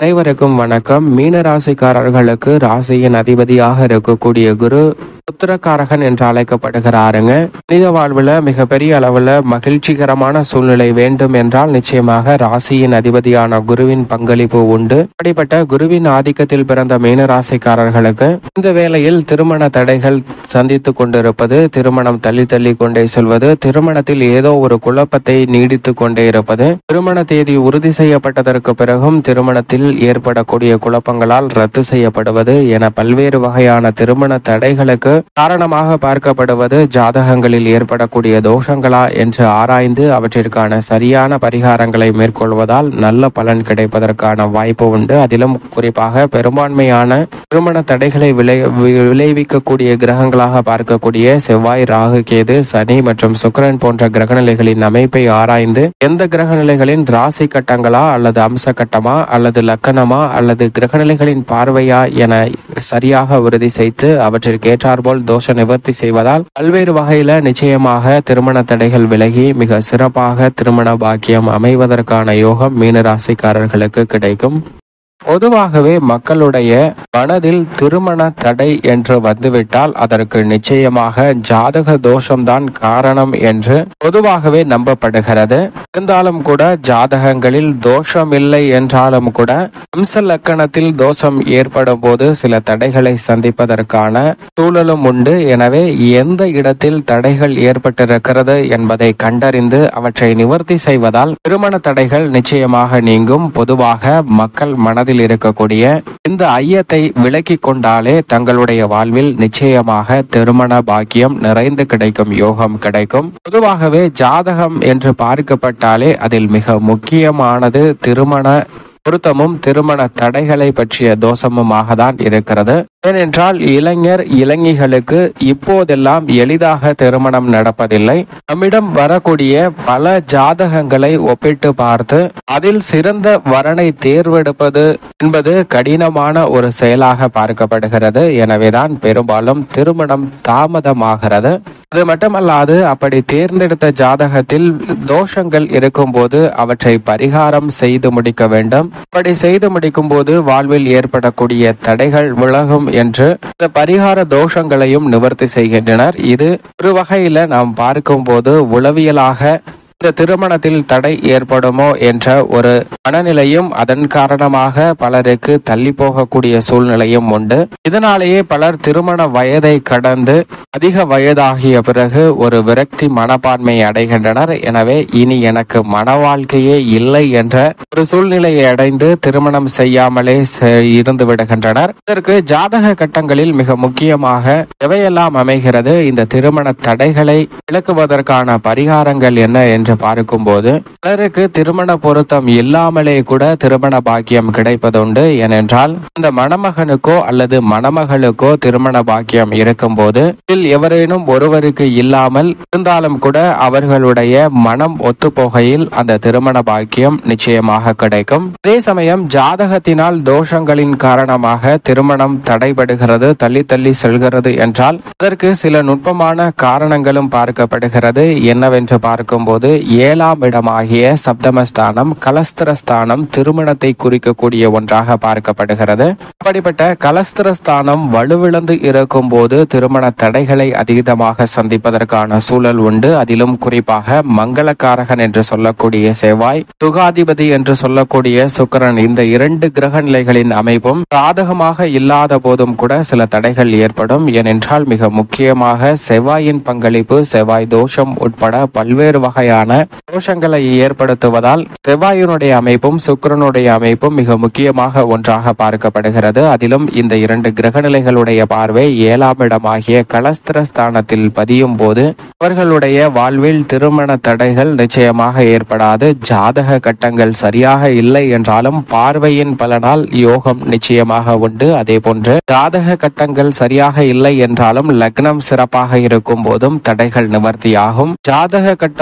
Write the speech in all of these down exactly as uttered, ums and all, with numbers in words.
அனைவருக்கும் வணக்கம். மீன ராசிக்காரர்களுக்கு ராசியின் அதிபதியாக இருக்கக்கூடிய குரு உத்திரக்காரகன் என்று அழைக்கப்படுகிறாருங்க. மனித வாழ்வுல மிகப்பெரிய அளவுல மகிழ்ச்சிகரமான சூழ்நிலை வேண்டும் என்றால் நிச்சயமாக ராசியின் அதிபதியான குருவின் பங்களிப்பு உண்டு. அப்படிப்பட்ட குருவின் ஆதிக்கத்தில் பிறந்த மீன ராசிக்காரர்களுக்கு இந்த வேளையில் திருமண தடைகள் சந்தித்து கொண்டிருப்பது, திருமணம் தள்ளி தள்ளி கொண்டே செல்வது, திருமணத்தில் ஏதோ ஒரு குழப்பத்தை நீடித்து கொண்டே இருப்பது, திருமண தேதி உறுதி செய்யப்பட்டதற்கு பிறகும் திருமணத்தில் ஏற்படக்கூடிய குழப்பங்களால் ரத்து செய்யப்படுவது என பல்வேறு வகையான திருமண தடைகளுக்கு காரணமாக பார்க்கப்படுவது ஜாதகங்களில் ஏற்படக்கூடிய தோஷங்களா என்று ஆராய்ந்து அவற்றிற்கான சரியான பரிகாரங்களை மேற்கொள்வதால் நல்ல பலன் கிடைப்பதற்கான வாய்ப்பு உண்டு. அதிலும் குறிப்பாக பெரும்பான்மையான திருமண தடைகளை விளை விளைவிக்கக்கூடிய கிரகங்களாக பார்க்கக்கூடிய செவ்வாய், ராகு, கேது, சனி மற்றும் சுக்கிரன் போன்ற கிரகநிலைகளின் அமைப்பை ஆராய்ந்து எந்த கிரகநிலைகளின் ராசி கட்டங்களா அல்லது அம்ச கட்டமா அல்லது லக்கணமா அல்லது கிரகநிலைகளின் பார்வையா என சரியாக உறுதி செய்து அவற்றிற்கு ஏற்றாற்போல் தோஷ நிவர்த்தி செய்வதால் பல்வேறு வகையில நிச்சயமாக திருமண தடைகள் விலகி மிக சிறப்பாக திருமண பாக்கியம் அமைவதற்கான யோகம் மீனராசிக்காரர்களுக்கு கிடைக்கும். பொதுவாகவே மக்களுடைய மனதில் திருமண தடை என்று வந்துவிட்டால் அதற்கு நிச்சயமாக ஜாதக தோஷம்தான் காரணம் என்று பொதுவாகவே நம்பப்படுகிறது. இருந்தாலும் கூட ஜாதகங்களில் தோஷம் இல்லை என்றாலும் கூட அம்ச லக்கணத்தில் தோஷம் ஏற்படும் போது சில தடைகளை சந்திப்பதற்கான சூழலும் உண்டு. எனவே எந்த இடத்தில் தடைகள் ஏற்பட்டிருக்கிறது என்பதை கண்டறிந்து அவற்றை நிவர்த்தி செய்வதால் திருமண தடைகள் நிச்சயமாக நீங்கும். பொதுவாக மக்கள் மனதில் இருக்கக்கூடிய இந்த ஐயத்தை விலக்கி கொண்டாலே தங்களுடைய வாழ்வில் நிச்சயமாக திருமண பாக்கியம் நிறைந்து கிடைக்கும் யோகம் கிடைக்கும். பொதுவாகவே ஜாதகம் என்று பார்க்கப்பட்டாலே அதில் மிக முக்கியமானது திருமண பொருத்தமும் திருமண தடைகளை பற்றிய தோஷமுமாக தான் இருக்கிறது. ஏனென்றால் இளைஞர் இளைஞர்களுக்கு இப்போதெல்லாம் எளிதாக திருமணம் நடப்பதில்லை. நம்மிடம் வரக்கூடிய பல ஜாதகங்களை ஒப்பிட்டு பார்த்து அதில் சிறந்த வரனை தேர்வெடுப்பது என்பது கடினமான ஒரு செயலாக பார்க்கப்படுகிறது. எனவேதான் பெரும்பாலும் திருமணம் தாமதமாகிறது. அது மட்டுமல்லாது அப்படி தேர்ந்தெடுத்த ஜாதகத்தில் தோஷங்கள் இருக்கும்போது அவற்றை பரிகாரம் செய்து முடிக்க வேண்டும். அப்படி செய்து முடிக்கும் போது வாழ்வில் ஏற்படக்கூடிய தடைகள் விலகும் என்று இந்த பரிகார தோஷங்களையும் நிவர்த்தி செய்கின்றனர். இது ஒரு வகையில நாம் பார்க்கும் போது உளவியலாக இந்த திருமணத்தில் தடை ஏற்படுமோ என்ற ஒரு மனநிலையும் அதன் காரணமாக பலருக்கு தள்ளி போகக்கூடிய சூழ்நிலையும் உண்டு. இதனாலேயே பலர் திருமண வயதை கடந்து அதிக வயதாகிய பிறகு ஒரு விரக்தி மனப்பான்மை அடைகின்றனர். எனவே இனி எனக்கு மன வாழ்க்கையே இல்லை என்ற ஒரு சூழ்நிலையை அடைந்து திருமணம் செய்யாமலே இருந்து விடுகின்றனர். இதற்கு ஜாதக கட்டங்களில் மிக முக்கியமாக எவையெல்லாம் அமைகிறது, இந்த திருமண தடைகளை விளக்குவதற்கான பரிகாரங்கள் என்ன என்று பார்க்கும் போது பலருக்கு திருமண பொருத்தம் இல்லாமலே கூட திருமண பாக்கியம் கிடைப்பதுண்டு. ஏனென்றால் இந்த மணமகனுக்கோ அல்லது மணமகளுக்கோ திருமண பாக்கியம் இருக்கும் போது இதில் எவரேனும் ஒருவருக்கு இல்லாமல் இருந்தாலும் கூட அவர்களுடைய மனம் ஒத்துப்போகையில் அந்த திருமண பாக்கியம் நிச்சயமாக கிடைக்கும். அதே சமயம் ஜாதகத்தினால் தோஷங்களின் காரணமாக திருமணம் தடைபடுகிறது, தள்ளி தள்ளி செல்கிறது என்றால் அதற்கு சில நுட்பமான காரணங்களும் பார்க்கப்படுகிறது. என்னவென்று பார்க்கும் போது ஏழாம் இடமாகிய சப்தமஸ்தானம், கலஸ்திரஸ்தானம் திருமணத்தை குறிக்கக்கூடிய ஒன்றாக பார்க்கப்படுகிறது. அப்படிப்பட்ட கலஸ்திரஸ்தானம் வலுவிழந்து இருக்கும் போது திருமண தடைகளை அதீதமாக சந்திப்பதற்கான சூழல் உண்டு. அதிலும் குறிப்பாக மங்களக்காரகன் என்று சொல்லக்கூடிய செவ்வாய், சுகாதிபதி என்று சொல்லக்கூடிய சுக்கிரன், இந்த இரண்டு கிரக நிலைகளின் அமைப்பும் சாதகமாக இல்லாத போதும் கூட சில தடைகள் ஏற்படும். ஏனென்றால் மிக முக்கியமாக செவ்வாயின் பங்களிப்பு, செவ்வாய் தோஷம் உட்பட பல்வேறு வகையான தோஷங்களை ஏற்படுத்துவதால் செவ்வாயினுடைய அமைப்பும் சுக்கிரனுடைய அமைப்பும் மிக முக்கியமாக ஒன்றாக பார்க்கப்படுகிறது. அதிலும் இந்த இரண்டு கிரகநிலைகளுடைய பார்வை ஏழாம் இடமாகிய கலஸ்திரஸ்தானத்தில் பதியும் போது அவர்களுடைய வாழ்வில் திருமண தடைகள் நிச்சயமாக ஏற்படாது. ஜாதக கட்டங்கள் சரியாக இல்லை என்றாலும் பார்வையின் பலனால் யோகம் நிச்சயமாக உண்டு. அதே போன்று ஜாதக கட்டங்கள் சரியாக இல்லை என்றாலும் லக்னம் சிறப்பாக இருக்கும் போதும் தடைகள் நிவர்த்தியாகும். ஜாதக கட்டம் வலுவாக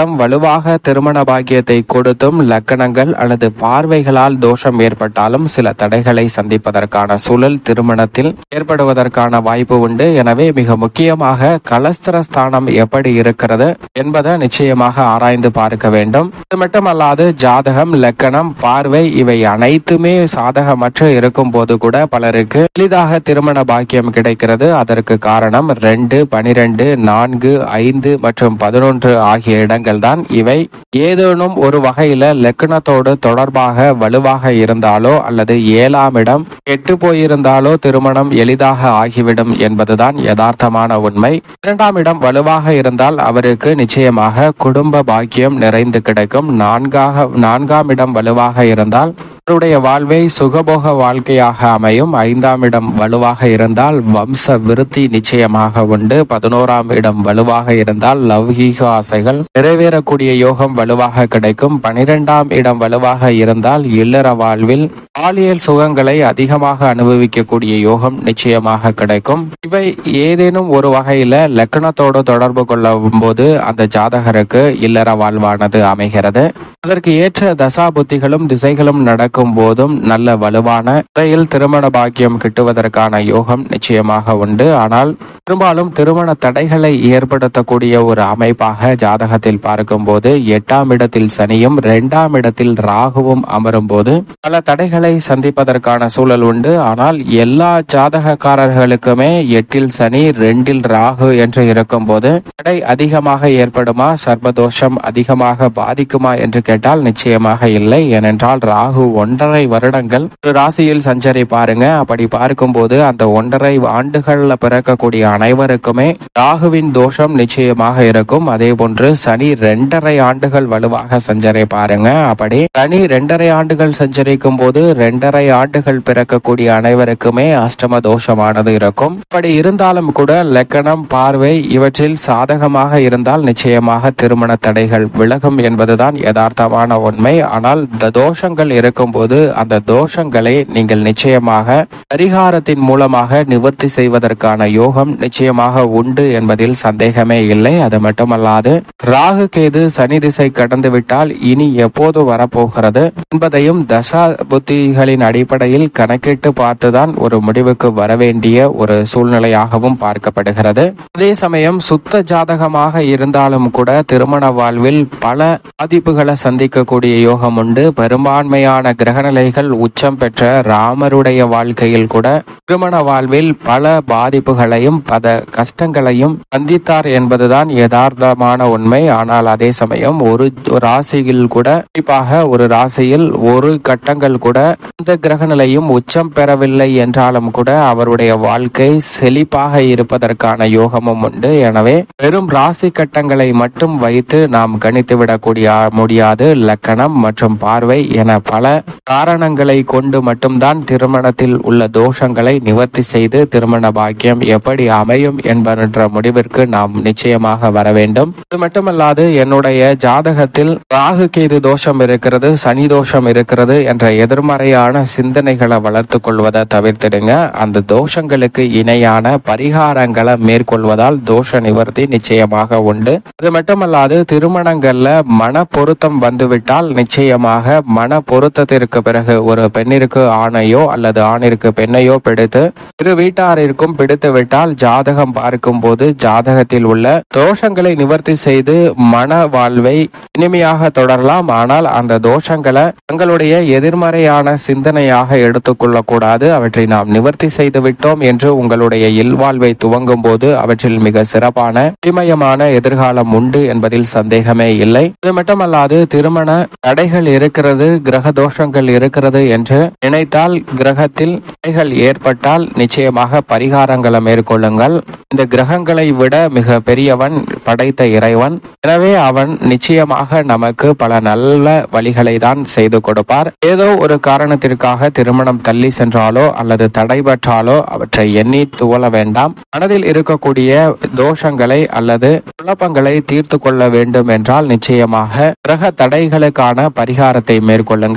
பொதுவாக திருமண பாக்கியத்தை கொடுத்தும் லக்கணங்கள் அல்லது பார்வைகளால் தோஷம் ஏற்பட்டாலும் சில தடைகளை சந்திப்பதற்கான சூழல் திருமணத்தில் ஏற்படுவதற்கான வாய்ப்பு உண்டு. எனவே மிக முக்கியமாக கலஸ்திரஸ்தானம் எப்படி இருக்கிறது என்பதை நிச்சயமாக ஆராய்ந்து பார்க்க வேண்டும். இது மட்டுமல்லாது ஜாதகம், லக்கணம், பார்வை இவை அனைத்துமே சாதகமற்று இருக்கும் போது கூட பலருக்கு எளிதாக திருமண பாக்கியம் கிடைக்கிறது. அதற்கு காரணம் ரெண்டு, பனிரெண்டு, நான்கு, ஐந்து மற்றும் பதினொன்று ஆகிய இடங்கள் தான். இவை ஏதேனும் ஒரு வகையில லக்கணத்தோடு தொடர்பாக வலுவாக இருந்தாலோ அல்லது ஏழாம் இடம் கெட்டு போயிருந்தாலோ திருமணம் எளிதாக ஆகிவிடும் என்பதுதான் யதார்த்தமான உண்மை. இரண்டாம் இடம் வலுவாக இருந்தால் அவருக்கு நிச்சயமாக குடும்ப பாக்கியம் நிறைந்து கிடைக்கும். நான்காக நான்காம் இடம் வலுவாக இருந்தால் அவருடைய வாழ்வை சுகபோக வாழ்க்கையாக அமையும். ஐந்தாம் இடம் வலுவாக இருந்தால் வம்ச விருத்தி நிச்சயமாக உண்டு. பதினோராம் இடம் வலுவாக இருந்தால் லௌகீக ஆசைகள் நிறைவேறக்கூடிய யோகம் வலுவாக கிடைக்கும். பனிரெண்டாம் இடம் வலுவாக இருந்தால் இல்லற வாழ்வில் பாலியல் சுகங்களை அதிகமாக அனுபவிக்கக்கூடிய யோகம் நிச்சயமாக கிடைக்கும். இவை ஏதேனும் ஒரு வகையில லக்கணத்தோடு தொடர்பு கொள்ளும் போது அந்த ஜாதகருக்கு இல்லற வாழ்வானது அமைகிறது. அதற்கு ஏற்ற தசா புத்திகளும் திசைகளும் நடக்கும் போதும் நல்ல வலுவான முறையில் திருமண பாக்கியம் கிட்டுவதற்கான யோகம் நிச்சயமாக உண்டு. ஆனால் பெரும்பாலும் திருமண தடைகளை ஏற்படுத்தக்கூடிய ஒரு அமைப்பாக ஜாதகத்தில் பார்க்கும் போது எட்டாம் இடத்தில் சனியும் இரண்டாம் இடத்தில் ராகுவும் அமரும் போது பல தடைகளை சந்திப்பதற்கான சூழல் உண்டு. ஆனால் எல்லா ஜாதகக்காரர்களுக்குமே எட்டில் சனி, ரெண்டில் ராகு என்று இருக்கும் போது தடை அதிகமாக ஏற்படுமா, சர்பதோஷம் அதிகமாக பாதிக்குமா என்று கேட்டால் நிச்சயமாக இல்லை. ஏனென்றால் ராகு ஒன்றரை வருடங்கள் ஒரு ராசியில் சஞ்சரி பாருங்க. அப்படி பார்க்கும் போது அந்த ஒன்றரை ஆண்டுகள்ல பிறக்கக்கூடிய அனைவருக்குமே ராகுவின் தோஷம் நிச்சயமாக இருக்கும். அதே போன்று சனி இரண்டரை ஆண்டுகள் வலுவாக சஞ்சரி பாருங்க. அப்படி சனி இரண்டரை ஆண்டுகள் சஞ்சரிக்கும் போது இரண்டரை ஆண்டுகள் பிறக்கக்கூடிய அனைவருக்குமே அஷ்டம தோஷமானது இருக்கும். அப்படி இருந்தாலும் கூட லக்கணம், பார்வை இவற்றில் சாதகமாக இருந்தால் நிச்சயமாக திருமண தடைகள் விலகும் என்பதுதான் யதார்த்தமான உண்மை. ஆனால் இந்த தோஷங்கள் இருக்கும் போது அந்த தோஷங்களை நீங்கள் நிச்சயமாக பரிகாரத்தின் மூலமாக நிவர்த்தி செய்வதற்கான யோகம் நிச்சயமாக உண்டு என்பதில் சந்தேகமே இல்லை. அது மட்டுமல்லாது ராகு கேது சனி திசை கடந்து விட்டால் இனி எப்போது வரப்போகிறது என்பதையும் தசா புத்திகளின் அடிப்படையில் கணக்கிட்டு பார்த்துதான் ஒரு முடிவுக்கு வர வேண்டிய ஒரு சூழ்நிலையாகவும் பார்க்கப்படுகிறது. அதே சமயம் சுத்த ஜாதகமாக இருந்தாலும் கூட திருமண வாழ்வில் பல பாதிப்புகளை சந்திக்கக்கூடிய யோகம் உண்டு. பெரும்பான்மையான கிரகநிலைகள் உச்சம் பெற்ற ராமருடைய வாழ்க்கையில் கூட திருமண வாழ்வில் பல பாதிப்புகளையும் பல கஷ்டங்களையும் சந்தித்தார் என்பதுதான் யதார்த்தமான உண்மை. ஆனால் அதே சமயம் ஒரு ராசியில் கூட, குறிப்பாக ஒரு ராசியில் ஒரு கட்டங்கள் கூட இந்த கிரகநிலையும் உச்சம் பெறவில்லை என்றாலும் கூட அவருடைய வாழ்க்கை செழிப்பாக இருப்பதற்கான யோகமும் உண்டு. எனவே வெறும் ராசி கட்டங்களை மட்டும் வைத்து நாம் கணித்து விடக்கூடிய முடியாது. லக்கணம் மற்றும் பார்வை என பல காரணங்களை கொண்டு மட்டும்தான் திருமணத்தில் உள்ள தோஷங்களை நிவர்த்தி செய்து திருமண பாக்கியம் எப்படி அமையும் என்ற முடிவிற்கு நாம் நிச்சயமாக வர வேண்டும். இது மட்டுமல்லாது என்னுடைய ஜாதகத்தில் ராகு கேது தோஷம் இருக்கிறது, சனி தோஷம் இருக்கிறது என்ற எதிர்மறையான சிந்தனைகளை வளர்த்து கொள்வதை தவிர்த்திடுங்க. அந்த தோஷங்களுக்கு இணையான பரிகாரங்களை மேற்கொள்வதால் தோஷ நிவர்த்தி நிச்சயமாக உண்டு. அது மட்டுமல்லாது திருமணங்கள்ல மன பொருத்தம் வந்துவிட்டால் நிச்சயமாக மன பொருத்தத்திற்கு பிறகு ஒரு பெண்ணிற்கு ஆணையோ அல்லது ஆணிற்கு பெண்ணையோ பிடித்து இரு வீட்டாரிற்கும் பிடித்து விட்டால் ஜாதகம் பார்க்கும் போது ஜாதகத்தில் உள்ள தோஷங்களை நிவர்த்தி செய்து மன வாழ்வை இனிமையாக தொடரலாம். ஆனால் அந்த தோஷங்களை தங்களுடைய எதிர்மறையான சிந்தனையாக எடுத்துக்கொள்ள கூடாது. அவற்றை நாம் நிவர்த்தி செய்து விட்டோம் என்று உங்களுடைய இல்வாழ்வை துவங்கும் போது அவற்றில் மிக சிறப்பான இமயமான எதிர்காலம் உண்டு என்பதில் சந்தேகமே இல்லை. இது மட்டுமல்லாது திருமண தடைகள் இருக்கிறது, கிரக தோஷங்கள் இருக்கிறது என்று நினைத்தால், கிரகத்தில் தடைகள் ஏற்பட்டால் நிச்சயமாக பரிகாரங்களை மேற்கொள்ளுங்கள். இந்த கிரகங்களை விட மிக பெரியவன் படைத்த இறைவன். எனவே அவன் நிச்சயமாக நமக்கு பல நல்ல வழிகளை தான் செய்து கொடுப்பார். ஏதோ ஒரு காரணத்திற்காக திருமணம் தள்ளி சென்றாலோ அல்லது தடைபற்றாலோ அவற்றை எண்ணி துவள வேண்டாம். மனதில் இருக்கக்கூடிய தோஷங்களை அல்லது குழப்பங்களை தீர்த்து கொள்ள வேண்டும் என்றால் நிச்சயமாக கிரக தடைகளுக்கான பரிகாரத்தை மேற்கொள்ளுங்கள். பெரும்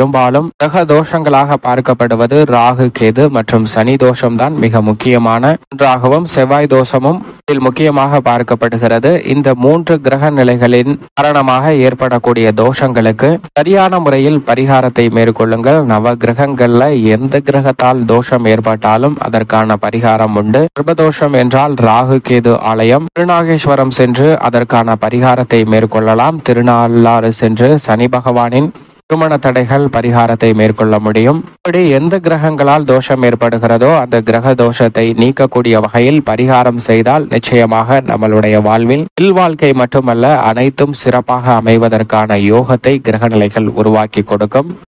பெரும்பாலும் கிரக தோஷங்களாக பார்க்கப்படுவது ராகு கேது மற்றும் சனி தோஷம்தான் மிக முக்கியமான ஒன்றாகவும் செவ்வாய் தோஷமும் இதில் முக்கியமாக பார்க்கப்படுகிறது. இந்த மூன்று கிரக நிலைகளின் காரணமாக ஏற்படக்கூடிய தோஷங்களுக்கு சரியான முறையில் பரிகாரத்தை மேற்கொள்ளுங்கள். நவ கிரகங்கள்ல எந்த கிரகத்தால் தோஷம் ஏற்பட்டாலும் அதற்கான பரிகாரம் உண்டு. சர்பதோஷம் என்றால் ராகு கேது ஆலயம் திருநாகேஸ்வரம் சென்று அதற்கான பரிகாரத்தை மேற்கொள்ளலாம். திருநாளாறு சென்று சனி பகவானின் திருமண தடைகள் பரிகாரத்தை மேற்கொள்ள முடியும். இப்படி எந்த கிரகங்களால் தோஷம் ஏற்படுகிறதோ அந்த கிரக தோஷத்தை நீக்கக்கூடிய வகையில் பரிகாரம் செய்தால் நிச்சயமாக நம்மளுடைய வாழ்வில் இல்வாழ்க்கை மட்டுமல்ல அனைத்தும் சிறப்பாக அமைவதற்கான யோகத்தை கிரக நிலைகள் உருவாக்கி கொடுக்கும்.